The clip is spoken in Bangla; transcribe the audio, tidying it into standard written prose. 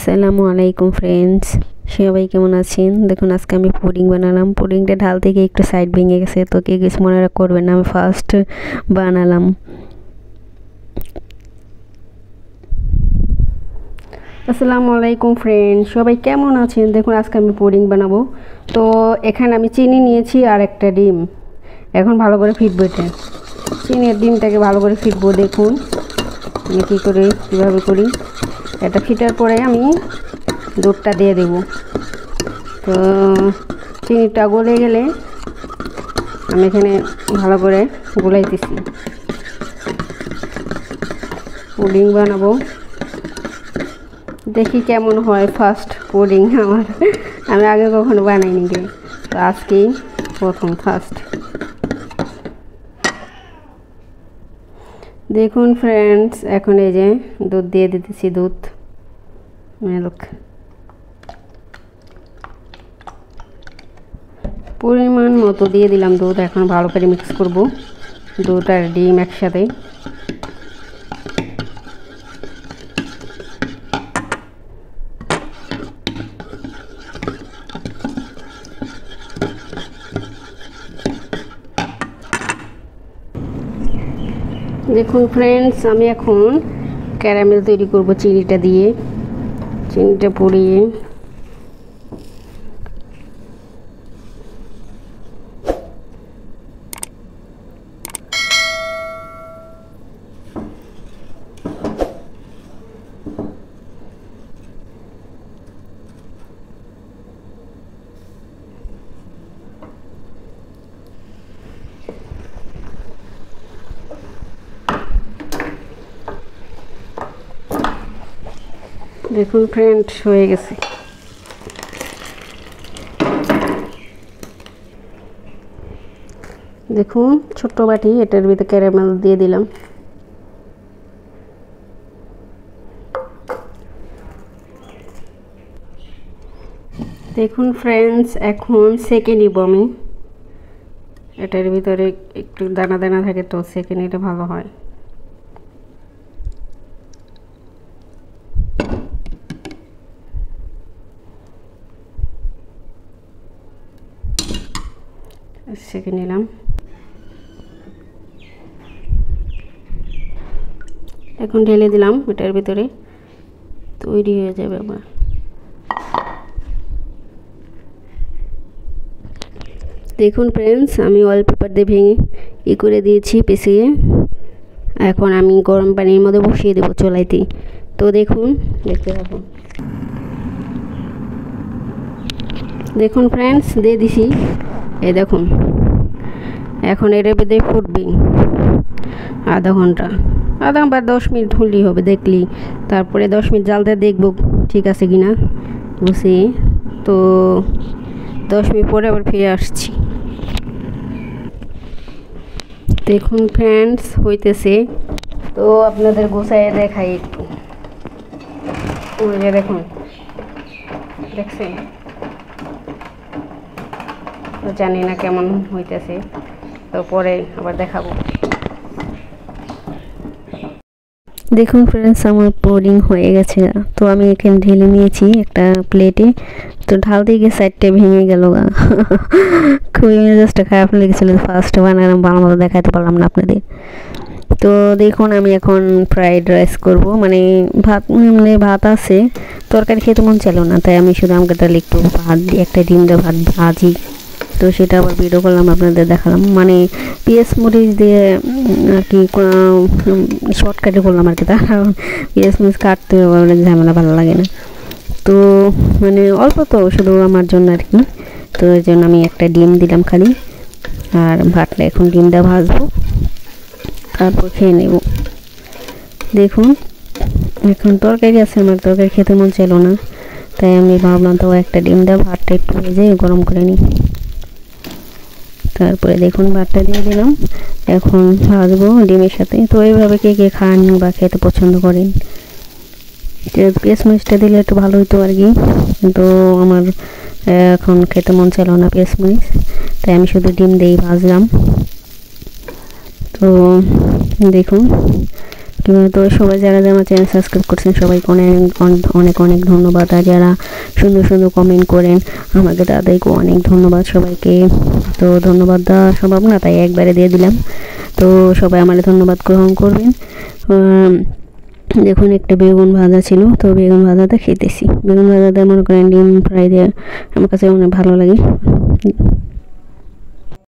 আসসালামু আলাইকুম ফ্রেন্ডস, সবাই কেমন আছেন? দেখুন আজকে আমি পুডিং বানালাম। পুডিংটা ঢাল থেকে একটু সাইড ভেঙে গেছে, তো কে কিছু মনে করবেন না, আমি ফার্স্ট বানালাম। আসসালামু আলাইকুম ফ্রেন্ডস, সবাই কেমন আছেন? দেখুন আজকে আমি পুডিং বানাবো। তো এখানে আমি চিনি নিয়েছি আর একটা ডিম। এখন ভালো করে ফিটবো, এটা চিনির ডিমটাকে ভালো করে ফিটবো। দেখুন আমি কীভাবে করি। এটা ফিটার পরে আমি দুধটা দিয়ে দেব। তো চিনিটা গলে গেলে আমি এখানে ভালো করে গোলাইতেছি। পুডিং বানাবো, দেখি কেমন হয়। ফার্স্ট পুডিং আমার, আমি আগে কখনো বানাইনি গে, তো আজকেই প্রথম ফার্স্ট। দেখুন ফ্রেন্ডস, এখন এই যে দুধ দিয়ে দিতেছি, দুধ মিল্ক পরিমাণ মতো দিয়ে দিলাম দুধ। এখন ভালো করে মিক্স করব দুধ আর ডিম একসাথে। দেখুন ফ্রেন্ডস, আমি এখন ক্যারামেল তৈরি করব চিনিটা দিয়ে। চিনিটা পরিয়ে দেখুন ফ্রেন্ডস হয়ে গেছে। দেখুন ছোট্ট বাটি, এটার ভিতরে ক্যারামেল দিয়ে দিলাম। দেখুন ফ্রেন্ডস, এখন সেকে নিব আমি। এটার ভিতরে একটু দানা দানা থাকে, তো সেকে নিলে ভালো হয়। সেকে নিলাম। এখন ঢেলে দিলাম এটার ভিতরে, তৈরি হয়ে যাবে আবার। দেখুন ফ্রেন্ডস, আমি অয়েল পেপার দিয়ে ভেঙে করে দিয়েছি পিছিয়ে। এখন আমি গরম পানির মধ্যে বসিয়ে দেবো চুলাইতে। তো দেখুন, দেখতে থাকুন। দেখুন ফ্রেন্ডস, দিয়ে দিছি, এই দেখুন। এখন এর মধ্যে ফুটবে আধা ঘন্টা বা 10 মিনিট হলেই হবে। দেখলি তারপরে 10 মিনিট জালতে দেখব ঠিক আছে কিনা বুঝি। তো 10 মিনিট পরে আবার ফিরে আসছি। দেখুন ফ্রেন্ডস, হইতেছে। তো আপনাদের গোছায় দেখাই একটু। ওই যে দেখুন, দেখছেন? তো জানি না কেমন হইতেছে, তো পরে আবার দেখাবো। দেখুন ফ্রেন্ডস, আমার পুডিং হয়ে গেছে। তো আমি এখানে ঢেলে নিয়েছি একটা প্লেটে। তো ঢাল দিয়ে গিয়ে সাইডটা ভেঙে গেল, খুবই মেজাজটা খারাপ লেগেছিলো। ফার্স্ট বানালাম, ভালো মতো দেখাতে পারলাম না আপনাদের। তো দেখুন আমি এখন ফ্রাইড রাইস করব, মানে ভাত আছে, তরকারি খেতে মন চাইল না, তাই আমি শুধু আমাকে তাহলে একটু ভাত দিয়ে একটা ডিম দিয়ে ভাত ভাজি। তো সেটা আবার ভিডিও করলাম, আপনাদের দেখালাম। মানে পেঁয়াজ মরিচ দিয়ে আর কি শর্টকাটে করলাম আর কি। তার পেঁয়াজ মরিচ কাটতে ঝামেলা ভালো লাগে না, তো মানে অল্প, তো শুধু আমার জন্য আর কি। তো এই জন্য আমি একটা ডিম দিলাম খালি, আর ভাতটা এখন ডিমটা ভাজবো, তারপর খেয়ে নেব। দেখুন এখন তরকারি আছে, আমার তরকারি খেতে মন চাইল না, তাই আমি ভাবলাম তো একটা ডিম দেওয়া ভাতটা একটু ভেজে গরম করে নিই। তারপরে দেখুন ভাতটা দিয়ে দিলাম, এখন ভাজবো ডিমের সাথে। তো এইভাবে কে কে খান বা খেতে পছন্দ করেন। পেঁয়াজ মরিচটা দিলে একটু ভালো হতো আর কি, কিন্তু আমার এখন খেতে মন চাইল না পেঁয়াজ মরিচ, তাই আমি শুধু ডিম দিয়েই ভাজলাম। তো দেখুন তো সবাই যারা আমার চ্যানেল সাবস্ক্রাইব করছেন সবাইকে অনেক অনেক অনেক ধন্যবাদ। আর যারা সুন্দর সুন্দর কমেন্ট করেন আমাকে তাদেরকে অনেক ধন্যবাদ সবাইকে। তো ধন্যবাদ দেওয়া সম্ভব না, তাই একবারে দিয়ে দিলাম। তো সবাই আমার ধন্যবাদ গ্রহণ করবেন। দেখুন একটা বেগুন ভাজা ছিল, তো বেগুন ভাজাটা খেতেছি। বেগুন ভাজাটা মনে করেন ডিম ফ্রাই দিয়ে আমার কাছে অনেক ভালো লাগে।